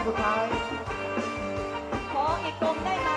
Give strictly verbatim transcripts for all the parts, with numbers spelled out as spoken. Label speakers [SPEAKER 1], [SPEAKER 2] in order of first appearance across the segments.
[SPEAKER 1] สุดท้าย
[SPEAKER 2] ขออีกกลมได้ไหม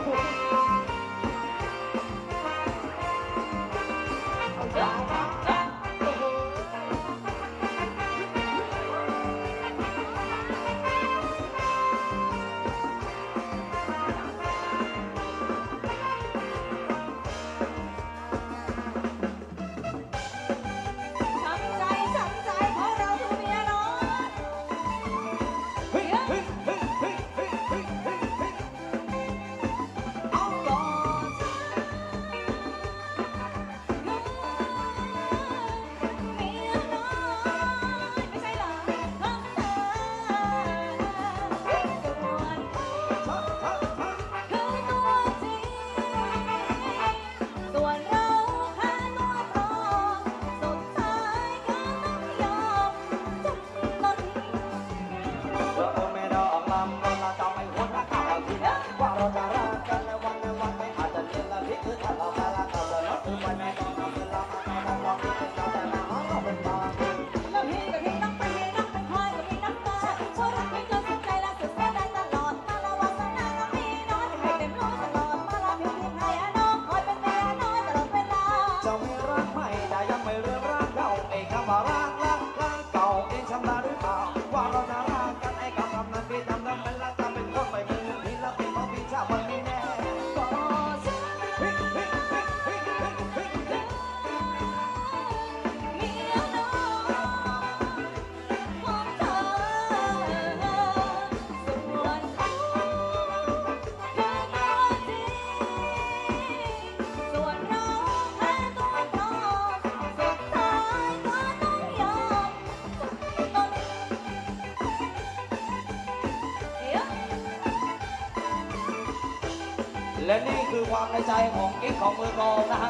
[SPEAKER 1] และนี่คือความในใจของกิ๊กของมือกองนะฮะ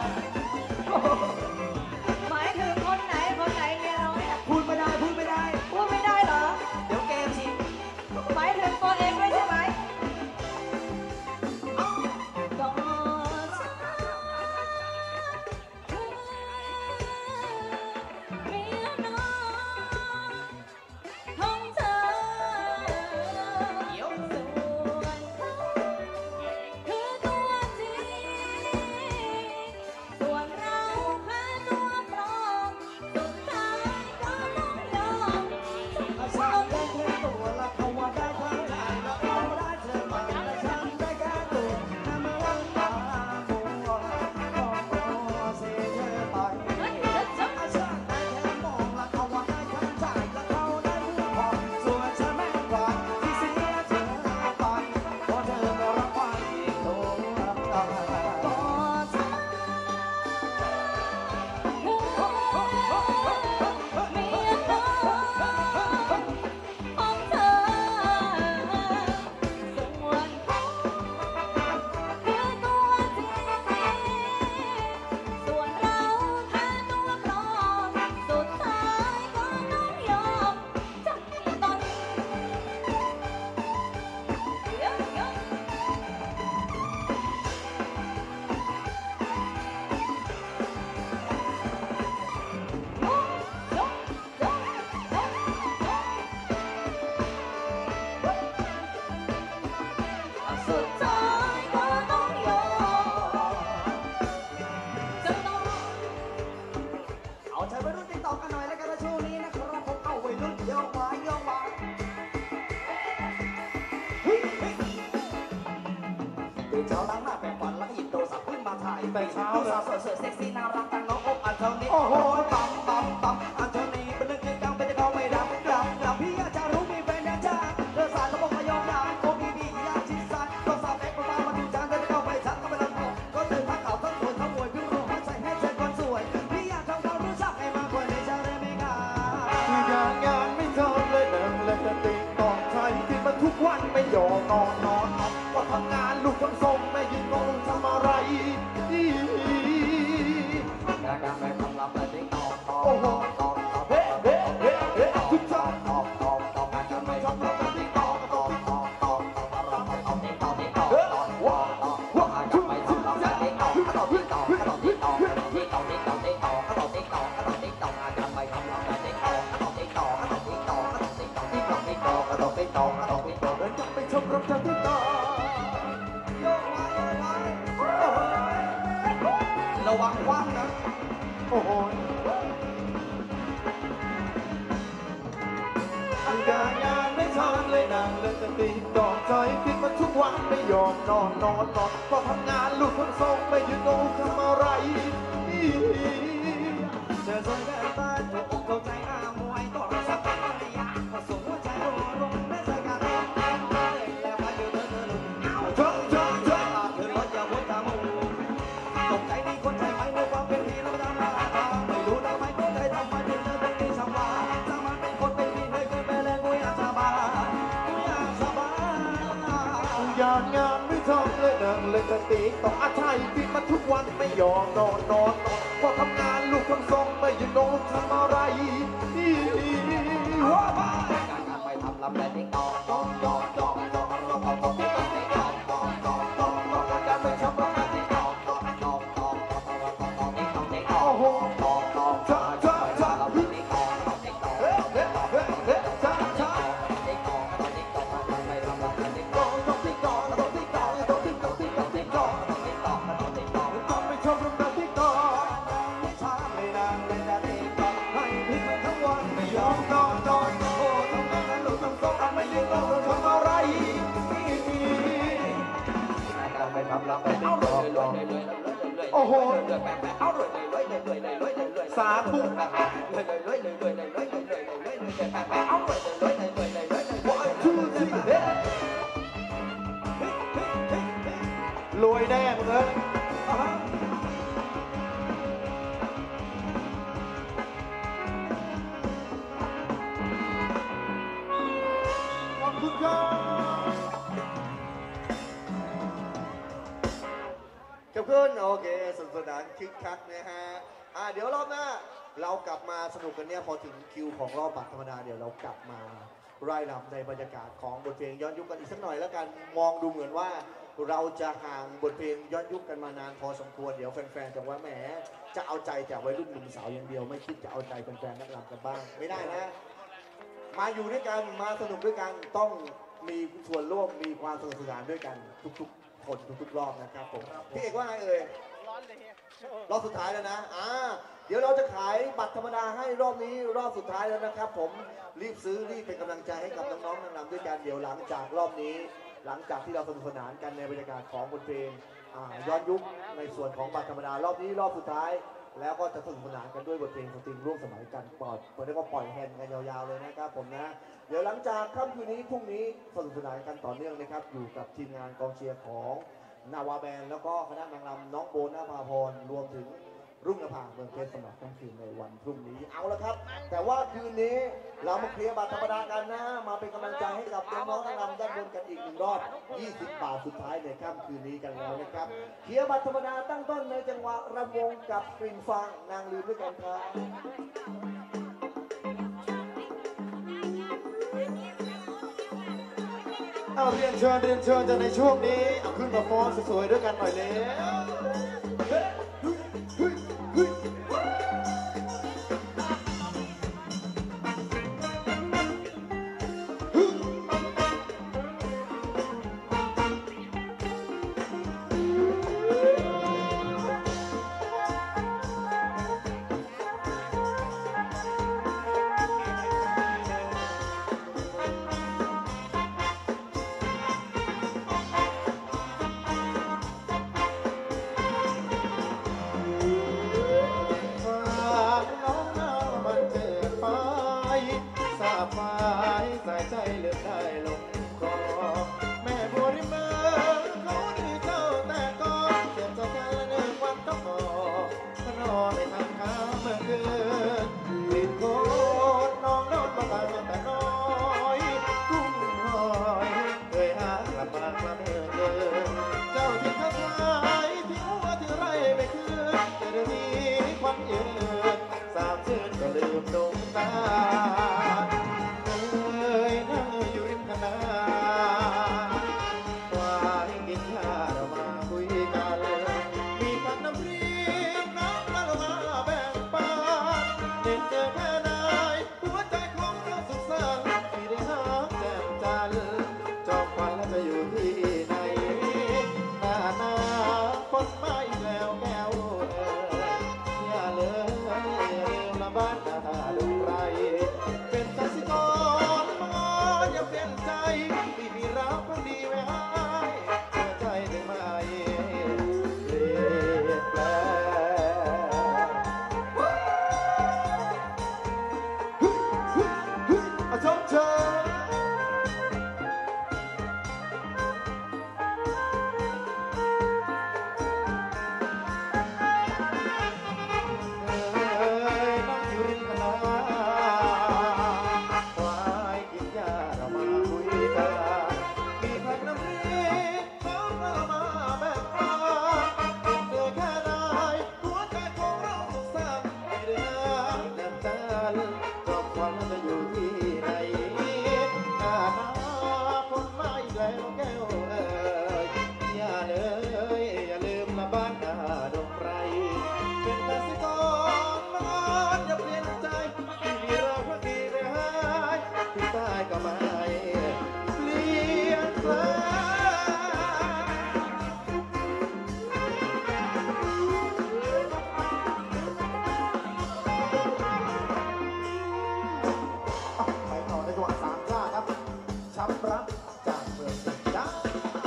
[SPEAKER 2] หมายถึงคนไหนคนไหนเมียน้อย
[SPEAKER 1] พูดไม่ได้พูดไม่ได้
[SPEAKER 2] พูดไม่ได้เหรอ
[SPEAKER 1] เดี๋ยวเกมสิ
[SPEAKER 2] หมายถึงตัวเองด้วยใช่ไหม
[SPEAKER 1] ไปเช้าเลยสวยๆเซ็กซี่น่ารักจังน้องอกอันเท่านี้โอ้โหปั๊มปั๊มปั๊มอันเท่านี้เป็นเรื่องจริงจังเป็นจะเขาไม่รับรับรับพี่อยากจะรู้มีแฟนยังจ้าเธอสายเขาบอกมายอมได้โอ้พี่พี่อยากชิดซ้ายก็สาวเล็กมามาดูจานเธอจะเข้าไปชักก็ไปรับผมก็เธอทั้งขาวทั้งสวยทั้งมวยพี่รู้ว่าใส่ให้เธอคนสวยพี่อยากทำความรู้จักให้มากกว่าในชาเรมิกา
[SPEAKER 3] คืองานงานไม่ทำเลยนั่งเลยแต่ติดต่อใช้ที่มาทุกวันไม่ยอมนอนนอนว่าทำงานลูกทั้งทรงไม่ยืนงงทำอะไร
[SPEAKER 1] การไปทำรับและติ๊กตอกตอก
[SPEAKER 3] โอ้โห
[SPEAKER 1] ตอกตอก
[SPEAKER 3] เฮ้เฮ้เฮ้เฮ้ทุกท่าน
[SPEAKER 1] ตอกตอกตอกการไปทำรับและติ๊กตอกตอกตอกตอกตอกตอกตอกติ๊กตอกติ๊กตอกตอกว้าวตอกการไปทำรับและติ๊กตอกตอกติ๊กตอกตอกติ๊กตอกติ๊กตอกติ๊กตอกติ๊กตอกตอกติ๊กตอกตอกติ๊กตอกการไปทำรับและติ๊กตอกตอกติ๊กตอกตอกติ๊กตอกตอกติ๊กตอกติ๊กตอกติ๊กตอกตอกติ๊กตอกตอกติ๊กตอก
[SPEAKER 3] ทำเลยนั่งเล่นแต่ตีดอกใจคิดมาทุกวันไม่ยอมนอนนอนนอนก็ทำงานลูกคนส่งไม่ยืนงงทำอะไร
[SPEAKER 1] เธอสวยแบบตาถูกอกถูกใจอามวยต่อสักพักไม่ยากก็ส่งหัวใจรัวรัวไม่ใช่การร้องแล้วมาอยู่เธอเธอลุกเอาเธอเธอเธอเธอรถอย่าวนตามหูตกใจนี่คนใจไหมในความเป็นพี่แล้วทำอะไรไม่รู้ทำไมคนใจทำไมถึงเธอเป็นที่ชาวบ้านสามัญเป็นคนเป็นพี่เลยเกินไปแล้วกูอยากสบายกูอยากสบาย
[SPEAKER 3] อยากงานไม่ทำเลยนั่งเล่นแต่ตีต่ออาชัยคิดมาทุกวันไม่ยอมนอนนอนนอนพอทำงานลูกทั้งสองไม่ยืนงงทำอะไรว้าว
[SPEAKER 1] การงานไปทำลำแต่ติ๊กตอกตอกตอกตอกตอกตอกตอกตอกติ๊กตอกติ๊กตอกตอกตอกตอกตอกการไม่ชอบลำแต่ติ๊กตอกตอกตอกตอกตอกตอกตอกตอกติ๊กตอกติ๊กตอกโอ้โหตอกตอกตอกตอกตอกติ๊กตอกตอกติ๊กตอกเฮ้เฮ้เฮ้เฮ้ช้าช้าติ๊กตอกตอกติ๊กตอกไปทำลำแต่ติ๊กตอกตอกติ๊กตอกตอกติ๊กตอกตอกติ๊กตอกติ๊กตอกติ๊กตอกตอกติ๊กตอกตอกติ๊กตอกก็ไม่ชอบลำแต่ติ๊กตอกไม่ช้าไม่นานเล่นแต่ติ๊กตอกให้พิมพ์ทั้งวันไม่ยอมนอนนอนโอ้ทำงานลูกทั้งสองไม่ยืนรอทำอะไรไปทำลำไปติ๊กตอกโอ้โหเอาเลยเลยเลยเลยเลยเลยเลยสาธุเลยเลยเลยเลยเลยเลยเลยเลยเลยเลยเอาเลยเลยเลยเลยเลยเลยวันทูสี่
[SPEAKER 3] รวยแน่มึงเอ้ยขอบคุณครับขอบคุณโอเคสนุกสนานคึกคักนะฮะอ่าเดี๋ยวรอบหน้าเรากลับมาสนุกกันเนี่ยพอถึงคิวของรอบบัตรธรรมดาเดี๋ยวเรากลับมาไล่รำในบรรยากาศของบทเพลงย้อนยุคกันอีกสักหน่อยแล้วกันมองดูเหมือนว่าเราจะห่างบทเพลงย้อนยุคกันมานานพอสมควรเดี๋ยวแฟนๆจะว่าแหมจะเอาใจแต่วัยรุ่นหนุ่มสาวอย่างเดียวไม่คิดจะเอาใจแฟนๆนักรำกันบ้างไม่ได้นะมาอยู่ด้วยกันมาสนุกด้วยกันต้องมีส่วนร่วมมีความสนุกสนานด้วยกันทุกๆคนทุกๆรอบนะครับผมพี่เอกว่าไงเอ่ยรอบสุดท้ายแล้วนะอ่าเดี๋ยวเราจะขายบัตรธรรมดาให้รอบนี้รอบสุดท้ายแล้วนะครับผมรีบซื้อรีบเป็นกำลังใจให้กับน้องๆนางรำด้วยกันเดี๋ยวหลังจากรอบนี้หลังจากที่เราสนุกสนานกันในบรรยากาศของบทเพลงย้อนยุคในส่วนของบัตรธรรมดารอบนี้รอบสุดท้ายแล้วก็จะสนุกสนานกันด้วยบทเพลงสตริงร่วมสมัยกันปล่อยเปิดได้ก็ปล่อยแฮนด์กันยาวๆเลยนะครับผมนะเดี๋ยวหลังจากค่ำคืนนี้พรุ่งนี้สนุกสนานกันต่อเนื่องนะครับอยู่กับทีมงานกองเชียร์ของนาวาแบนแล้วก็คณะนางรำน้องโบนภาพรรวมถึงรุ่งนภาเมืองเพชรสำหรับค่ำคืนในวันพรุ่งนี้เอาละครับแต่ว่าคืนนี้เรามาเคลียร์บัตรธรรมดากันนะมาเป็นกำลังใจให้กับน้องๆนางรำด้านบนกันอีกหนึ่งรอบยี่สิบบาทสุดท้ายในค่ำคืนนี้กันแล้วนะครับเคลียร์บัตรธรรมดาตั้งต้นในจังหวะรำวงกับกลิ่นฟางนางลืมด้วยกันครับเอาเรียนเชิญเรียนเชิญจะในช่วงนี้เอาขึ้นมาฟ้อนสวยๆด้วยกันหน่อยเลยนำรักจากเมืองสิงห์จ้า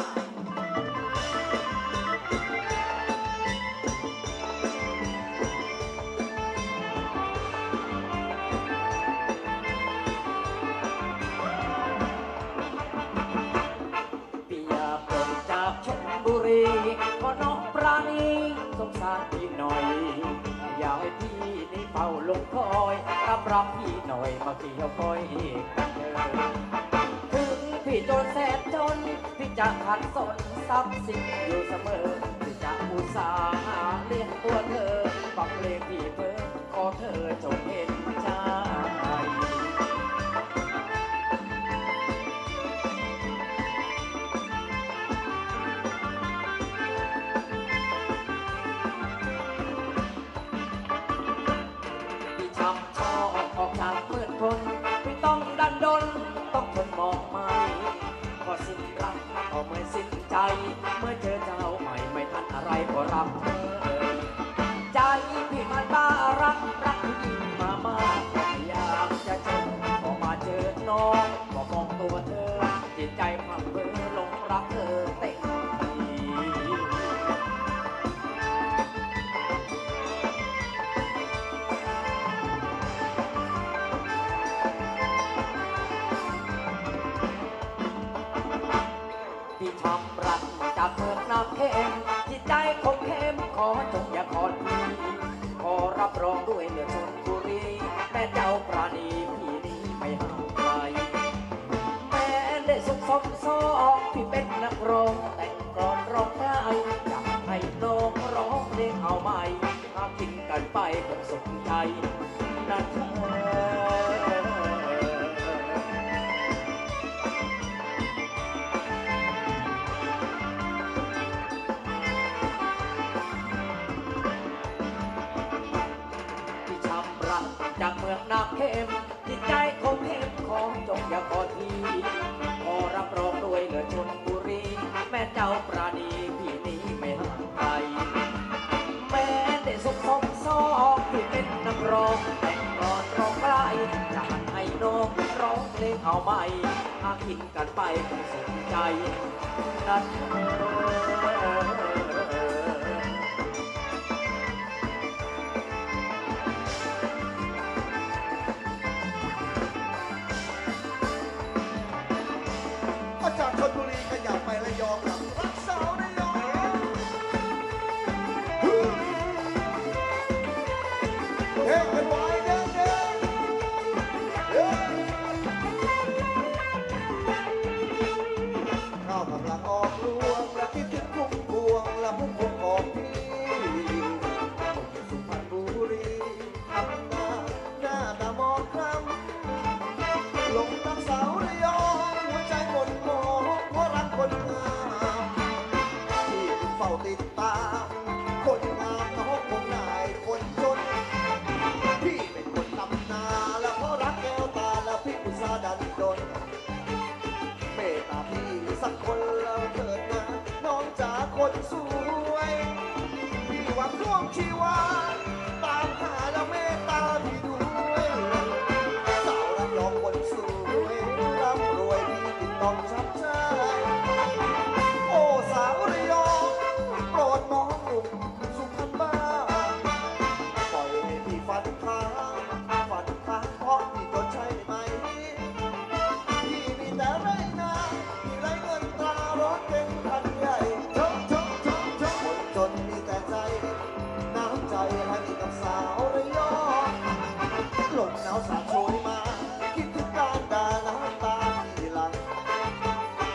[SPEAKER 4] พี่อยากลงจากชลบุรีก็น้องปราณีสงสารพี่หน่อยอยากให้พี่นี่เฝ้าลงคอยรับรับพี่หน่อยมาเกี่ยวก้อยกันเถอะถึงพี่จนแสนจนพี่จะขัดสนทรัพย์สินอยู่เสมอพี่จะอุตส่าห์หาเลี้ยงตัวเธอฟังเพลงพี่เพ้อขอเธอจงเห็นใจ พี่ช้ำชอบออกจากมืดทนพี่ต้องดันดนต้องทนมองไม่พอสิ้นรักเอาเมื่อสิ้นใจ เมื่อเจอเจ้าใหม่ไม่ทันอะไรก็รับเธอใจพี่มันบ้ารักรักที่ยิ่งมามากอยากจะเจอพอมาเจอน้องก็มองตัวเธอจิตใจพังเพ้อหลงรักเธอเต็มที่ ที่ช้ำรักจากเมืองน้ำเค็มจิตใจคงเข้มขอจงอย่าขอทีขอรับรองด้วยเลือดชนบุรีแม่เจ้าปราณีพี่นี้ไม่ห่างไกลแม้ได้สุขสมซอกพี่เป็นนักร้องแต่งกลอนร้องได้อยากให้น้องร้องเพลงเอาใหม่หากินกันไปคงสมใจนะเธอ ที่ช้ำรักจากเมืองน้ำเค็มจิตใจคงเข้มขอจงอย่าขอทีขอรับรองด้วยเลือดชนบุรีแม่เจ้าปราณีพี่นี้ไม่ห่างไกลแม้ได้สุขสมซอกพี่เป็นนักร้องแต่งกลอนร้องไห้จะหันให้น้องร้องเพลงเอาใหม่หากินกันไปคงสนใจนะเธอ
[SPEAKER 3] มาจากชลบุรีขยับไประยองกับรักสาวระยองเฮ้ยกันไว้เด้อเด้อเด้อข้าวกำลังออกรวงและคิดถึงพุ่มพวงและพุ่มพวงของพี่ผมอยู่สุพรรณบุรีทำหน้าหน้าตามองคล้ำ หลงรักสาวระยองหัวใจหมดหมองเพราะรักคนงามที่เพิ่งเฝ้าติดตามคนงามน้องคงนายคนจนพี่เป็นคนตำนาและเพราะรักแก้วตาและพี่อุตส่าห์ดันดนเมตตาพี่สักคนแล้วเถิดนะน้องจ๋าคนสวยพี่หวังร่วมชีวาตามหาแล้วเมตตาพี่ด้วย สาวรับรองคนสวยร่ำรวยที่ติดต้องชับใจโอ้สาวระยองโปรดน้องหนุ่มสุพรรณบ้างปล่อยให้พี่ฝันค้างฝันค้างเพราะพี่จนใช่ไหมพี่มีแต่ไรนาพี่ไรเงินตรารถเป็นคันใหญ่ชกชกชกชกคนจนมีแต่ใจน้ำใจให้กับสาวระยองลมหนาวสาดโชยมา คิดถึงการด่าน้ำตาที่หลัง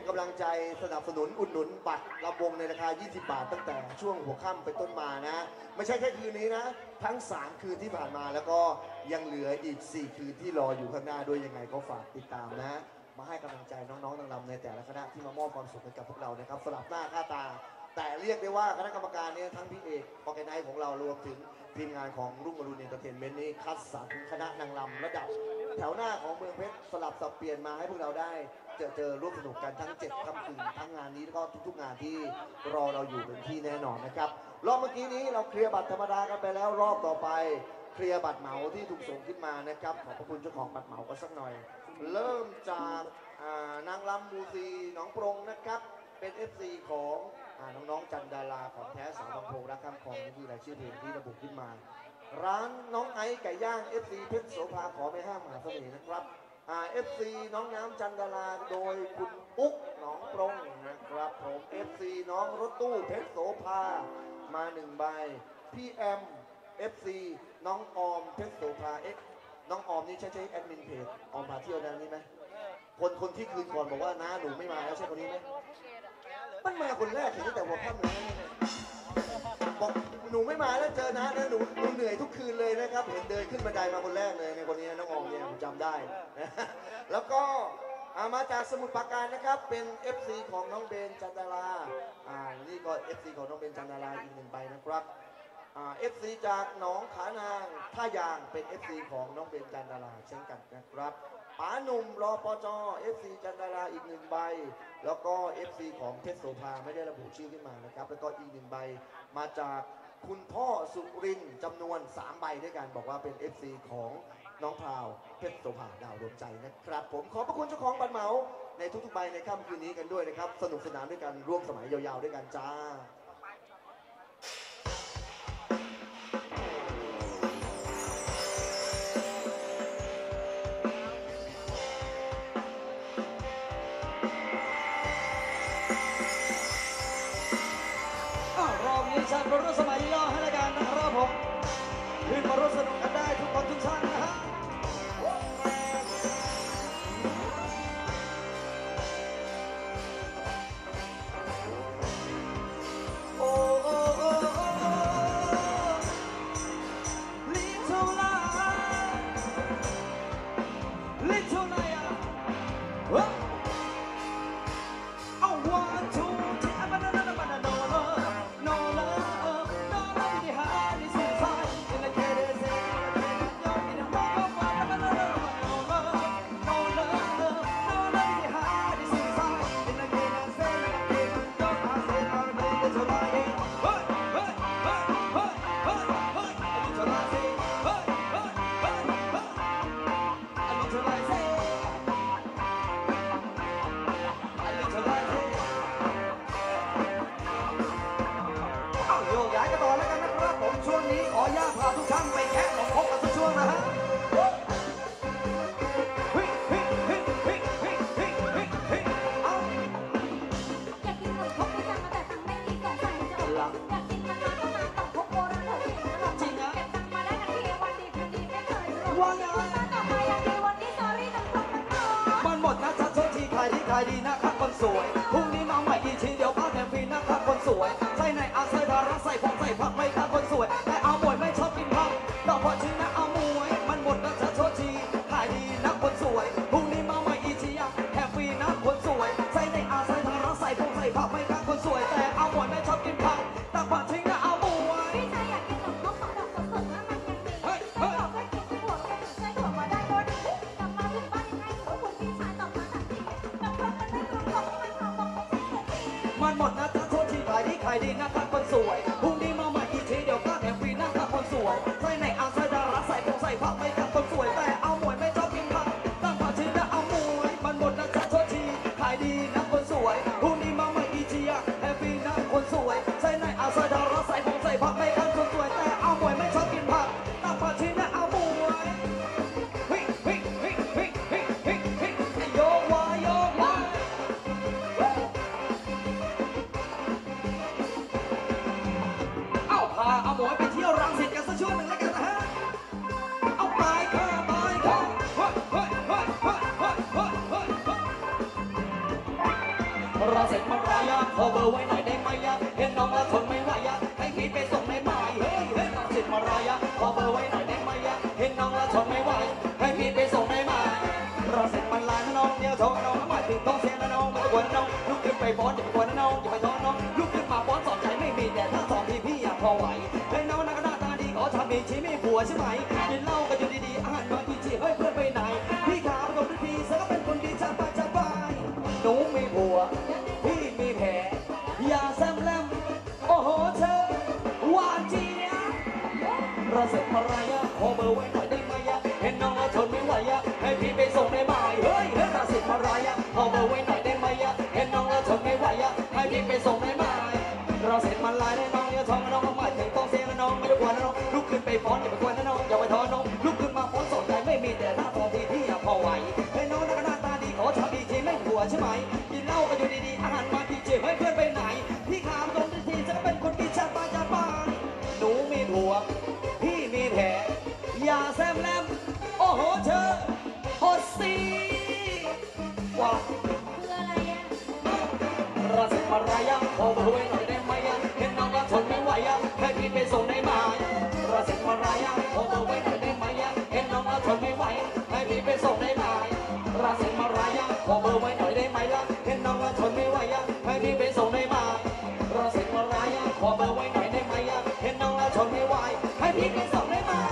[SPEAKER 3] กำลังใจสนับสนุนอุดหนุนบัตรลำวงในราคา ยี่สิบบาท ตั้งแต่ช่วงหัวค่ำเป็นต้นมานะ ไม่ใช่แค่คืนนี้นะ ทั้ง สาม คืนที่ผ่านมาแล้วก็ยังเหลืออีก สี่ คืนที่รออยู่ข้างหน้าด้วยยังไงก็ฝากติดตามนะ มาให้กำลังใจน้องๆนางรำในแต่ละคณะที่มามอบความสุขให้กับพวกเรานะครับสลับหน้าค่าตา แต่เรียกได้ว่าคณะกรรมการเนี่ยทั้งพี่เอกออแกไนซ์ของเรารวมถึงทีมงานของรุ่งอรุณเอนเตอร์เทนเมนต์นี้คัดสรรคณะนางรำระดับ แถวหน้าของเมืองเพชรสลับสับเปลี่ยนมาให้พวกเราได้เจอเจอร่วมสนุกกันทั้งเจ็ดค่ำคืนทั้งงานนี้แล้วก็ทุกๆงานที่รอเราอยู่เป็นที่แน่นอนนะครับรอบเมื่อกี้นี้เราเคลียร์บัตรธรรมดากันไปแล้วรอบต่อไปเคลียร์บัตรเหมาที่ถูกส่งขึ้นมานะครับขอบพระคุณเจ้าของบัตรเหมากันสักหน่อย เริ่มจากนางรำมูซีหนองปรงนะครับเป็น เอฟ ซี ของน้องๆจันดาราของแท้สาวบางโพรักข้ามคลองนี่คือรายชื่อเพลงที่ระบุขึ้นมา ร้านน้องไอซ์ไก่ย่าง เอฟ ซี เพชรโสภาขอไม่ห้ามมหาเสน่ห์นะครับอ่า เอฟ ซี น้องน้ำจันดาราโดยคุณอุ๊กหนองปรงนะครับผม เอฟ ซี น้องรถตู้เพชรโสภามาหนึ่งใบพี่แอม เอฟ ซี น้องออมเพชรโสภาเอ็กน้องออมนี่ใช่ใช่แอดมินเพจออมพาเที่ยวนั้นนี่ไหมคนคนที่คืนก่อนบอกว่าน้าหนูไม่มาแล้วใช่คนนี้ไหมมันมาคนแรกเห็นตั้งแต่หัวค่ำเลยบอกหนูไม่มาแล้วเจอนะนะหนูหนูเหนื่อยทุกคืนเลยนะครับเห็นเดินขึ้นบันไดมาคนแรกเลยในคนนี้น้องออมเนี่ยผมจำได้นะแล้วก็มาจากสมุทรปราการนะครับเป็น เอฟ ซี ของน้องเบนจันดาราอ่านี่ก็ เอฟ ซี ของน้องเบนจันดาราอีกหนึ่งใบนะครับอ่า เอฟ ซี จากหนองขานางท่ายางเป็น เอฟ ซี ของน้องเบนจันดาราเช่นกันนะครับป๋าหนุ่มรอปจ เอฟ ซี จันดาราอีกหนึ่งใบแล้วก็ เอฟ ซี ของเพชรโสภาไม่ได้ระบุชื่อขึ้นมานะครับแล้วก็อีกหนึ่งใบมาจากคุณพ่อสุรินทร์จำนวนสามใบด้วยกันบอกว่าเป็น เอฟ ซี ของน้องพราวเพชรโสภาดาวดวงใจนะครับผมขอบพระคุณเจ้าของบัตรเหมาในทุกๆใบในค่ำคืนนี้กันด้วยนะครับสนุกสนานด้วยกันร่วมสมัยยาวๆด้วยกันจ้า
[SPEAKER 1] ชันมาร่วมสมัยย่อให้ละกันนะครับผมขึ้นมาร่วมสนุกกันได้ทุกคนทุกท่านนะฮะโอ้โอ้โอ้โอ้ Little light Little light I want toช่วงนี้ขอญาตพาทุกท่านไปแคะหลงพบกันสักช่วงนะฮะ
[SPEAKER 2] อยากกินหมูทอดไม่จังแต่ตังไม่มีสงสัยจะอดอยากกินมานานตั้งนานต้องพบโบราณเถิดจริงนะหรอกเก็บตังมาได้ทันทีวันดีคืนดีไม่เคยจะหลงคุณตาต่อไปอย่างดีวันนี้ sorry ต้องทำมันต่อ
[SPEAKER 1] มันหมดนะจ๊ะโทษทีขายดีขายดีนะครับคนสวยพรุ่งนี้มาใหม่อีกทีเดียวพักแถมฟรีนะครับคนสวยใส่ในอาใส่ดาราใส่ผมใส่ผักไม่ครับคนสวยแต่เอาหมวยไม่ชอบกินผักต่อพอจริงนะเอาหมวยมันหมดนะจ๊ะโทษทีขายดีนะคนสวยพรุ่งนี้มาใหม่อีกทีแถมฟรีนะคนสวยใส่ในอาใส่ดาราใส่ผมใส่ผักไม่ครับคนสวยแต่เอาหมวยไม่ชอบกินผักต่อพอจริงนะเอาหมวย
[SPEAKER 2] พี่ชายอยากกินหนมนกของดอกสดๆนะมันยังดีไส้กรอกก็กินไส้หัวก็ถึงไส้ถั่วมาได้ด้วยกลับมาถึงบ้านยังไงหนูคุณพี่ชายตอบมาทันทีกับเพื่อนกันไม่รู้ของมันทำบอกไม่ใช่เสียที
[SPEAKER 1] มันหมดนะจ๊ะโทษทีขายดีขายดีนะครับคนสวยพรุ่งนี้มาใหม่อีกทีเดี๋ยวก็แถมฟรีนะครับคนสวยใส่ในอาใส่ดาราใส่ผมใส่ผักไม่ครับคนสวยแต่เอาหมวยไม่ชอบกินผักตั้งพอจริงนะเอาหมวยมันหมดนะจ๊ะโทษทีขายดีนะคนสวยพรุ่งนี้มาใหม่อีกทีแถมฟรีนะคนสวยใส่ในอาใส่ดาราใส่ผมใส่ผักไม่ครับคนสวยแต่เอาหมวยไม่ชอบกินผักตั้งพอจริงนะเอาหมวยเฮ้ยเฮ้ยเฮ้ยเฮ้ยเฮ้ยเฮ้ยเฮ้ยโยกวายโยกวายเราเสร็จมันรายะขอเบอร์ไว้หน่อยได้ไหมยะเห็นน้องแล้วทนไม่ไหวยะให้พี่ไปส่งในหมายเฮ้ยเฮ้ยเราเสร็จมันรายะขอเบอร์ไว้หน่อยได้ไหมยะเห็นน้องแล้วทนไม่ไหวให้พี่ไปส่งในหมายเราเสร็จมันลายน้องเดียวโทรน้องหมายถึงต้องเสียนะน้องไม่ต้องกวนน้องลุกขึ้นไปบอสอย่าไปกวนน้องอย่าไปท้อน้องลุกขึ้นมาบอสสอนใจไม่มีแต่ถ้าสอนพี่พี่อยากพอไหวเฮ้ยน้องหน้าหน้าตาดีขอทำมีชีไม่ผัวใช่ไหมกินเหล้ากันอยู่ดีๆอาหารมากินจีเฮ้ยเพื่อนไปไหนพี่ขาประกบด้วยพี่เสือก็เป็นคนดีจะไปจะไปหนูมีผัวพี่มีแผลอย่าแซมแลมโอ้โหเธอหวานเจี๊ยบเราเสร็จมารายะขอเบอร์ไว้หน่อยได้ไหมยะเห็นน้องแล้วทนไม่ไหวยะให้พี่ไปส่งในบ่ายเฮ้ยเฮ้ยเราเสร็จมารายะขอเบอร์ไว้หน่อยได้ไหมยะเห็นน้องแล้วทนไม่ไหวยะให้พี่ไปส่งในบ่ายเราเสร็จมันลายได้น้องอย่าท้องน้องหมายถึงต้องเสียน้องไม่ต้องกลัวน้องลุกขึ้นไปฟ้อนอย่าไปกวนน้องอย่าไปท้อน้องลุกขึ้นมาฟ้อนสนใจไม่มีแต่ถ้าตอนที่พี่อยากพอไหวเฮ้ยน้องหน้าตาดีขอทำดีทีไม่ผัวใช่ไหมกินเหล้ากันอยู่ดีๆอาหารมาทีเจเฮ้ยเพื่อนไปไหนพี่ขามตรงทีจะเป็นคนกินชาบ้าจะบ้าหนูมีผัวพี่มีแผลอย่าแซมแลมโอ้โหเธอฮอตซีว้า
[SPEAKER 2] คืออะไรอ่ะ
[SPEAKER 1] ราศีมารายะขอเบอร์ไว้หน่อยได้ไหมยะเห็นน้องแล้วทนไม่ไหวยะให้พี่ไปส่งในหมายราศีมารายะขอเบอร์ไว้หน่อยได้ไหมยะเห็นน้องแล้วทนไม่ไหวให้พี่ไปส่งในหมายราศีมารายะขอเบอร์ไว้หน่อยได้ไหมล่ะเห็นน้องแล้วทนไม่ไหวยะให้พี่ไปส่งในหมายราศีมารายะขอเบอร์ไว้หน่อยได้ไหมยะเห็นน้องแล้วทนไม่ไหวให้พี่ไปส่งในหมาย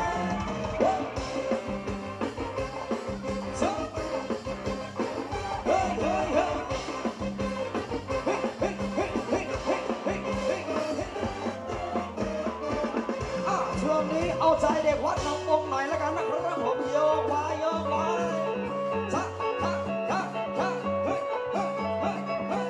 [SPEAKER 1] เฮ้ยเฮ้ยเฮ้ยช่วงนี้เอาใจเด็กวัดน้ององค์หน่อยแล้วกันนะครับผมโยกไปโยกไปชะชะชะชะเฮ้ยเฮ้ยเฮ้ยเฮ้ย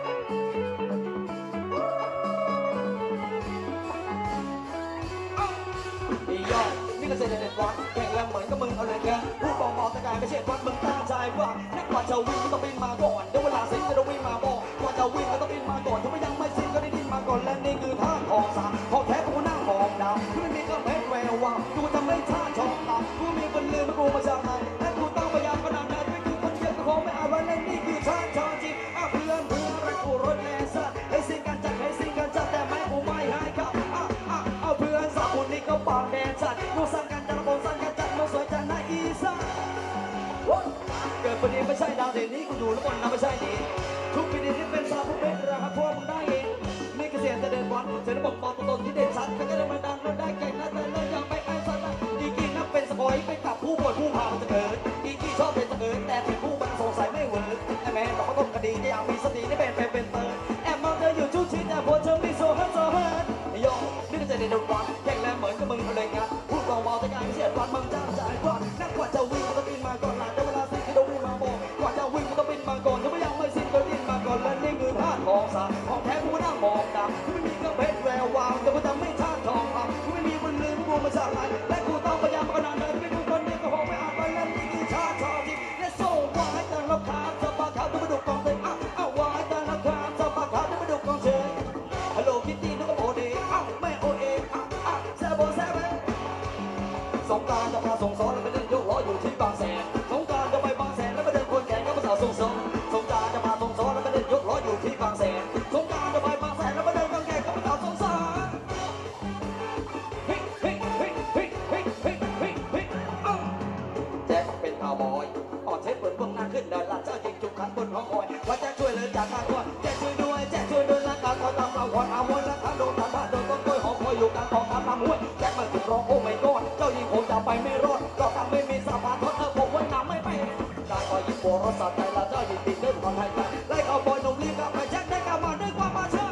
[SPEAKER 1] อียอดนี่ก็เสด็จวัดแข่งแรงเหมือนกับมึงเอาเลยแกผู้กองมอตะการไม่ใช่วัดมึงตาใจว่านักกว่าจะวิ่งก็ต้องบินมาก่อนเดี๋ยวเวลาสิ้นก็ต้องวิ่งมาบอกกว่าจะวิ่งก็ต้องบินมาก่อนถ้าไม่ยังไม่สิ้นก็ได้ดินมาก่อนและนี่คือท่าของสามของแท้กูนั่งมองดาวกูไม่มีก็เพชรแววว่ากูจะไม่ท่าชองตากูมีคนลืมกูมาจากไหนและกูต้องพยายามขนาดไหนไม่คือคนเดียวก็คงไม่เอาไว้และนี่คือท่าชองจริงอ่ะเพื่อนเพื่อนรักกูรถแรงซะให้สิ่งกันจัดให้สิ่งกันจัดแต่ไม่กูไม่ให้ครับอ่ะอ่ะเอาเพื่อนสาวคนนี้ก็ปากแดงจัดกูสั่งกันจัดระบบสั่งกันจัดมาสวยจัดนะอีสานเกิดประเดี๋ยวไม่ใช่ดาวเด่นนี้กูอยู่แล้วคนนะไม่ใช่ดีทุกปีนี้ที่เป็นสาวผู้เป็นราคาพวกมึงได้เองนี่คือเสียงแต่เด่นวันเสียงระบบตอนตนที่เด่นชัดก็จะมันดังเราได้เก่งนะแต่เรายังไม่ไอ้สัตว์อีกี้นับเป็นสกอยไปกับผู้บวชผู้พาจะเกิดอีกี้ชอบเป็นจะเกิดแต่เป็นผู้บังสงสัยไม่เวิร์กไอ้แม่ต้องมาต้มคดีจะอยากมีสติได้เป็นเป็นเป็นเติร์แอบมองเธออยู่ชุดชีแต่พอเธอมีโซ่ฮัทโซ่ฮัทโยนี่ก็จะเด่นวันแข่งแรงเหมือนกับมึงเลยกันผู้กองมอตะการเสียดวันมึงจ้าจ่ายก่อนนักกว่าจะวิ่งก็ต้องบินมาก่อนหลังแต่เวลาสิ้นก็ต้องวิ่งมาบอกกว่าจะวิ่งก็ต้องบินมาก่อนถ้าไม่ยังไม่สิ้นก็ดิ้นมาก่อนและนี่คือท่าของสามของแท้กูนั่งมองดำกูไม่มีก็เพชรแวววาวแต่กูจะไม่ท่าทองคำกูไม่มีมันลืมกูมาจากไหนและกูต้องพยายามขนาดไหนไม่กูคนเดียวก็คงไม่อาจไปและนี่คือท่าทองจริงและโซ่วายแต่ละขาจะปากขาวจะมาดุกองเตยอ่ะอ่ะวายแต่ละขาจะปากขาวจะมาดุกองเตยฮัลโหลคิตตี้นึกว่าโอเดอ่ะไม่โอเออ่ะอ่ะแซ่บโบแซ่บสงกรานต์จะพาส่งซ้อนแล้วไปเดินโยกล้ออยู่ที่บางแสนสงกรานต์จะไปบางแสนแล้วไปเดินคนแก่ก็ภาษาส่งซ้อนสงกรานต์จะพาส่งซ้อนแล้วไปเดินยกล้ออยู่ที่บางแสนสงกรานต์จะไปบางแสนแล้วไปเดินคนแก่ก็ภาษาส่งซ้อนเฮ้ยเฮ้ยเฮ้ยเฮ้ยเฮ้ยเฮ้ยเฮ้ยเฮ้ยอ้าวแจ็คเป็นข่าวบอยออกเทปเปิดเบื้องหน้าขึ้นเดินลาดเจ้ายิงจุกขันบนห้องคอยว่าแจ็คช่วยเลยจากการก่อนแจ็คช่วยด้วยแจ็คช่วยด้วยนะการคอยตามเราคอยอาวนและทางโดนทางบ้านโดนต้นกล้วยหอมคอยอยู่กลางกองทำตามห้วยแจ็คมันถึงร้องโอ้ไม่กอดเจ้ายิงคงจะไปไม่รอดเราทำไม่มีสาบานเพราะเธอผมไว้น้ำไม่ไปได้คอยยิงบัวรถสัตว์ใจละเจ้ายิงติดเดินคนไทยไปไล่เอาบอยหนุ่มรีบกลับไปแจ็คได้กลับมาด้วยความมาเชื่อ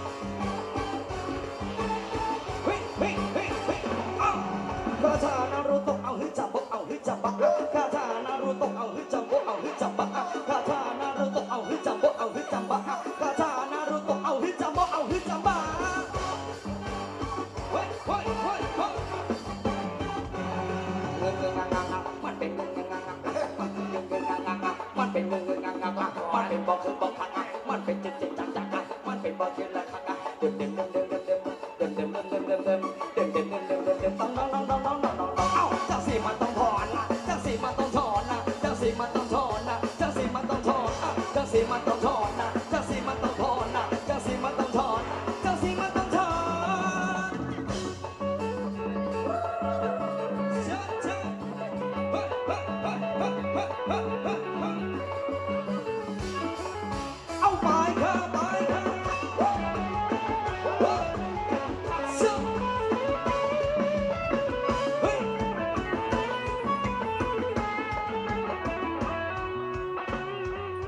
[SPEAKER 1] เฮ้ยเฮ้ยเฮ้ยเฮ้ยอ้าวคาถานารูโตะเอาฮึจับเอาฮึจับบักคาถานารูโตะเอาฮึจับเอาฮึจับบักคาถานารูโตะเอาฮึจับเอาฮึจับบักคาถานารูโตะเอาฮึจับเอาฮึจับบักเฮ้ยเฮ้ยเฮ้ยเฮ้ยเงินเงินงางงมันเป็นเงินเงินงางงมันเป็นเงินเงินงางงมันเป็นเงินเงินงางงมันเป็นบอกคือบอกทักมันเป็นเจ็ดเจ็ดจังจังมันเป็นบอกเทียนละทักเดิมเดิมเดิมเดิมเดิมเดิมเดิมเดิมเดิมเดิมเดิมเดิมเดิมเดิมเดิมเดิมเดิมต้องต้องต้องต้องต้องต้องต้องเอ้าจังสีมันต้องถอนนะจังสีมันต้องถอนนะจังสีมันต้องถอนนะจังสีมันต้องถอนนะจังสีมันต้องถอนนะจังสี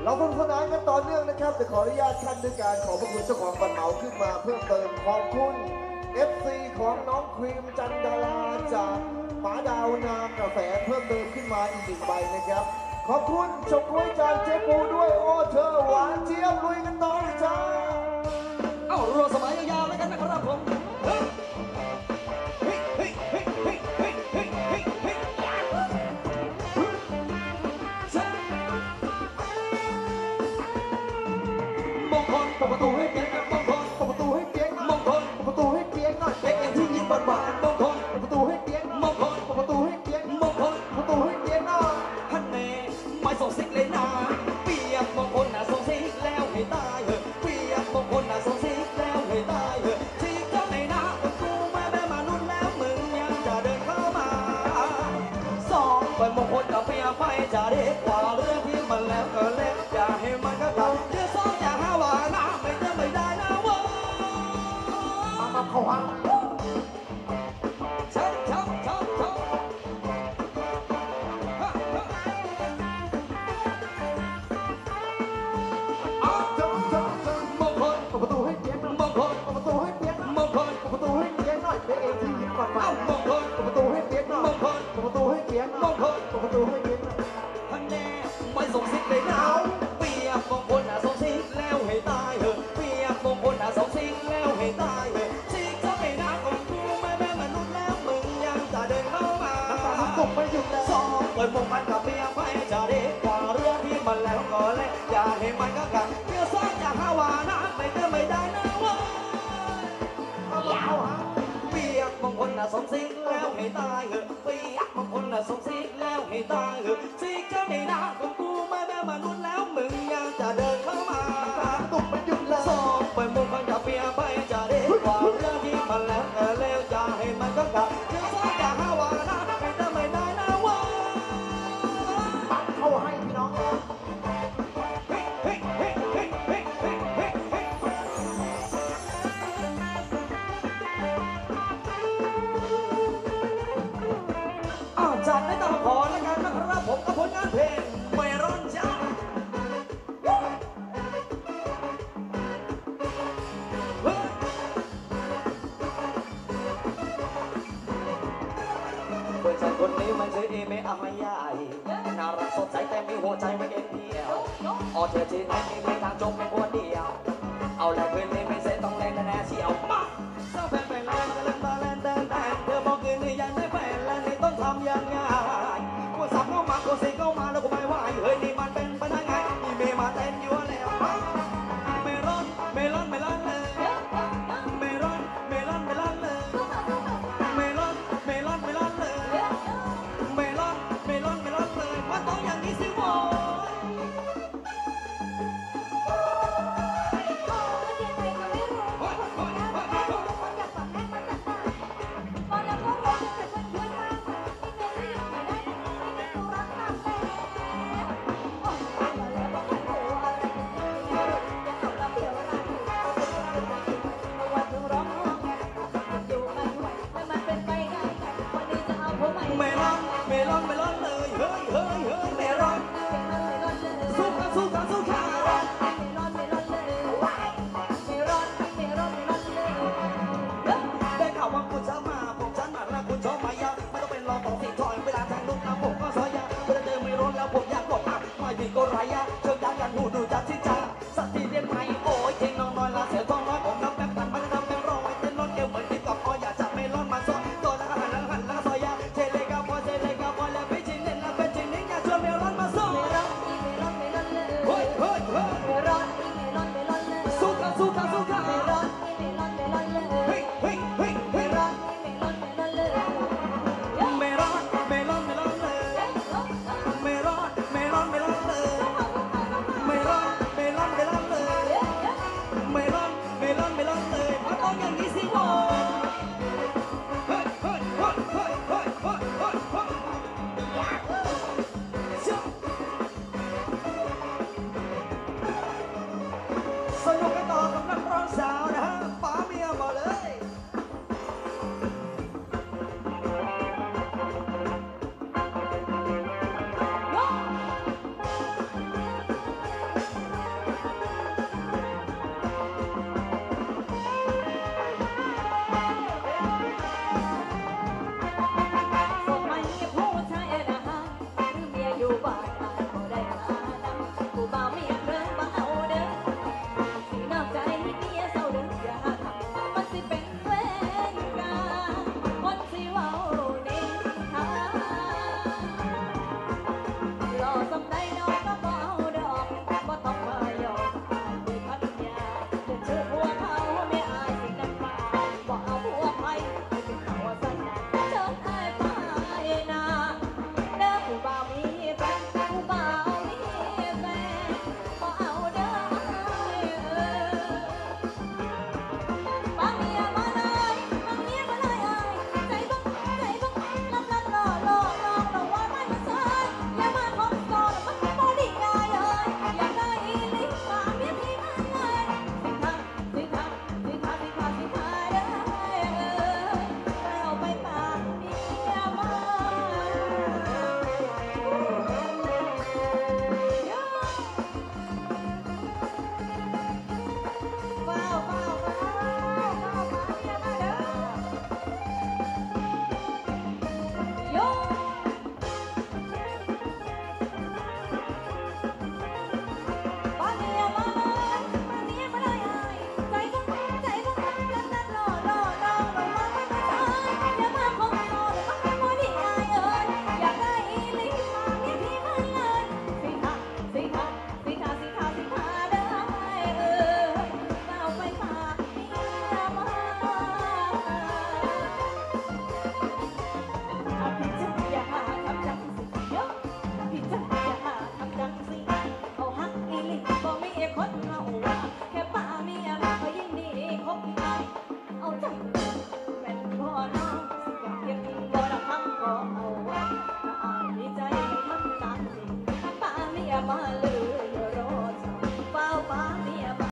[SPEAKER 3] เราสนุกสนานกันต่อเนื่องนะครับแต่ขออนุญาตขั้นด้วยการขอบพระคุณเจ้าของบัตรเหมาขึ้นมาเพิ่มเติมขอบคุณ เอฟ ซี ของน้องครีมจันดาราจากหมาดาวนามกาแฟเพิ่มเติมขึ้นมาอีกหนึ่งใบนะครับขอบคุณชมกล้วยจานเจ๊ปูด้วยโอ้เธอหวานเจี๊ยบลุยกันต่อเลยจ้า
[SPEAKER 1] เอ้ารวมสมัยยาวๆแล้วกันนะครับผมเฮ้ยเฮ้ยเฮ้ยเฮ้ยเฮ้ยเฮ้ยเฮ้ยเฮ้ยเฮ้ยมงคลเปิดประตูให้เปียกมงคล
[SPEAKER 3] เปิดประตูให้เปียก
[SPEAKER 1] มงคล
[SPEAKER 3] เปิดประตูให้เปียกหน่อย
[SPEAKER 1] เด็กอย่างที่ยิ้มหวานๆมงคล
[SPEAKER 3] เปิดประตูให้เปียก
[SPEAKER 1] มงคล
[SPEAKER 3] เปิดประตูให้เปียก
[SPEAKER 1] มงคล
[SPEAKER 3] เปิดประตูให้เปียกหน่อย
[SPEAKER 1] ฮันเน่ไม่ส่งสิกเลยนะเปียกมงคลน่ะส่งสิกแล้วให้ตายเหอะเปียกมงคลน่ะส่งสิกแล้วให้ตายเหอะที่เจ้าในนาคนกูไม่ได้มานุ่นแล้วมึงยังจะเดินเข้ามาสองไปมงคลกับเปียกไปจะเด็กกว่าเรื่องที่มันแล้วก็เล็กอย่าให้มันก็ตัดเดี๋ยวสองอย่าหาว่านะไม่ได้ไม่ได้นะเว้ย
[SPEAKER 3] มามาเข้าห้าง
[SPEAKER 1] ชับชับชับชับฮะฮะอ้าว
[SPEAKER 3] จ้าจ้าจ้าม
[SPEAKER 1] งคล
[SPEAKER 3] เปิดประตูให้เปียกหน่อย
[SPEAKER 1] มงคล
[SPEAKER 3] เปิดประตูให้เปียก
[SPEAKER 1] มงคล
[SPEAKER 3] เปิดประตูให้เปียกหน่อยเป็นเอที่ยิ้มก่อนมา
[SPEAKER 1] เอ้ามงคล
[SPEAKER 3] เปิดประตูให้เปียกหน่อย
[SPEAKER 1] มงคล
[SPEAKER 3] เปิดประตูให้เปียกหน่อย
[SPEAKER 1] มงคล
[SPEAKER 3] เปิดประตูให้เปียกหน่อย
[SPEAKER 1] ท่านแน่ไม่ส่งสิกเลยนะเปียกมงคลน่ะส่งสิกแล้วให้ตายเหอะเปียกมงคลน่ะส่งสิกแล้วให้ตายเหอะสิกจะไม่น่าของกูไม่แม่มนุษย์แล้วมึงยังจะเดินเข้ามา
[SPEAKER 3] น้ำตาตกไม่หยุดแล้ว
[SPEAKER 1] สองเปิดมงมันกับเปียกไปจะเด็กกว่าเรื่องที่มันแล้วก็เล็กอย่าให้มันก็กันเดี๋ยวสองอย่าหาว่านะไม่ได้ไม่ได้นะเว้ย
[SPEAKER 3] มามาเข้าห้าง
[SPEAKER 1] เปียกบางคนน่ะสมศิกแล้วให้ตายเหอะเปียกบางคนน่ะสมศิกแล้วให้ตายเหอะศิกจะไม่น่าของกูไม่แม่มนุษย์แล้วมึงยังจะเดินเข้ามา
[SPEAKER 3] ตกไม่หยุดแล้ว
[SPEAKER 1] สองเปิดมุมมันกับเปียกไปจะเด็กกว่าเรื่องที่มันแล้วก็แล้วอย่าให้มันก็กัดเดี๋ยวสองอย่าหาว่านะไม่ได้ไม่ได้นะเว้ย
[SPEAKER 3] ปักเข้าให้พี่น้องครับ
[SPEAKER 1] เฮ้ยเฮ้ยเฮ้ยเฮ้ยเฮ้ยเฮ้ยเฮ้ยเฮ้ยอ้าวจัดให้ตามขอแล้วกันนะครับผมกับผลงานเพลงไม่ร้อนจ้าเฮ้ยเพื่อนฉันคนนี้มันชื่อเอเมอาฮายายน่ารักสดใสแต่มีหัวใจไม่เอ็นเดียวออเธอที่ไหนมีเพลงทางจบเป็นคนเดียว เอาแหละเพื่อนเล่นไม่เสร็จต้องเล่นแน่ๆเชียวมาเจ้าแฟนไปแล้วก็เล่นมาเล่นเดินแต่เธอบอกคืนนี้ยังไม่แฟนแล้วนี่ต้องทำยังไง